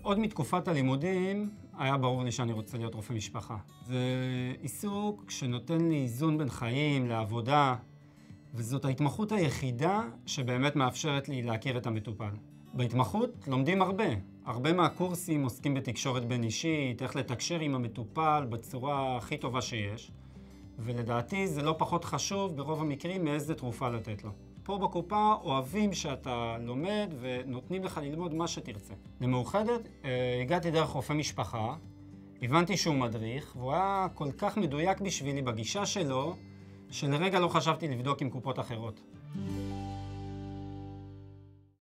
עוד מתקופת הלימודים היה ברור לי שאני רוצה להיות רופא משפחה. זה עיסוק שנותן לי איזון בין חיים לעבודה, וזאת ההתמחות היחידה שבאמת מאפשרת לי להכיר את המטופל. בהתמחות לומדים הרבה מהקורסים עוסקים בתקשורת בין אישית, איך לתקשר עם המטופל בצורה הכי טובה שיש, ולדעתי זה לא פחות חשוב ברוב המקרים מאיזה תרופה לתת לו. פה בקופה אוהבים שאתה לומד ונותנים לך ללמוד מה שתרצה. למאוחדת הגעתי דרך רופא משפחה, הבנתי שהוא מדריך, והוא היה כל כך מדויק בשבילי בגישה שלו, שלרגע לא חשבתי לבדוק עם קופות אחרות.